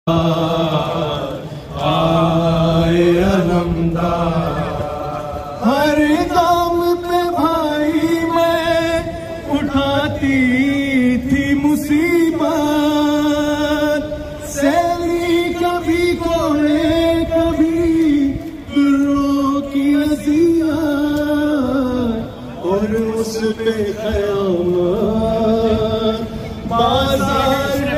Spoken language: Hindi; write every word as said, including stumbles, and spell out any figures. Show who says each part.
Speaker 1: आए अलमदार हर काम पे भाई मैं उठाती थी मुसीबत, सैली कभी कोड़े कभी दुर्रों की अज़ियत और उस पे क़यामत बाज़ार